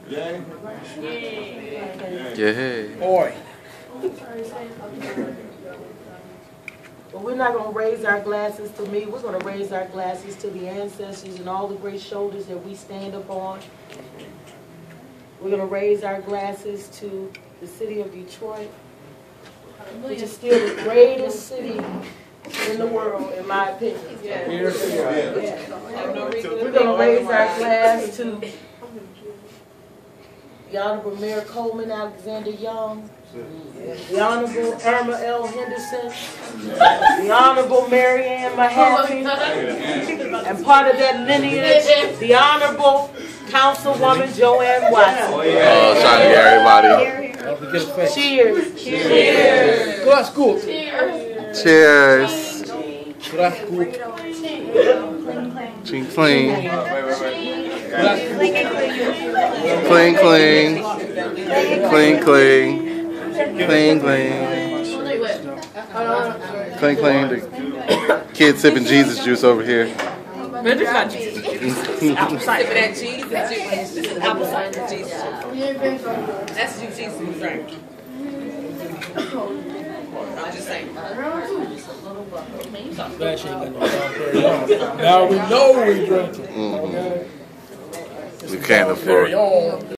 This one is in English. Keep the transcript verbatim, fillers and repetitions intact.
Yay. Yeah. Boy. But we're not going to raise our glasses to me. We're going to raise our glasses to the ancestors and all the great shoulders that we stand upon. We're going to raise our glasses to the city of Detroit, which is still the greatest city in the world, in my opinion. Yeah. We're going to raise our glass to the Honorable Mayor Coleman Alexander Young, the Honorable Irma L. Henderson, the Honorable Mary Ann Mahaffey, and part of that lineage, the Honorable Councilwoman Joanne Watson. Oh, trying to get everybody. Cheers. Cheers. Glass cool. Cheers. Glass cool. Clean, clean. Clean, clean. Clean, clean. Clean, clean. Clean, clean. The kid sipping Jesus juice over here. But it's not Jesus juice. It's apple cider. That Jesus juice. This is apple cider Jesus juice. That's the Jesus we drink. I'm just saying. Now we know we drink it. Mm-hmm. We can't afford it.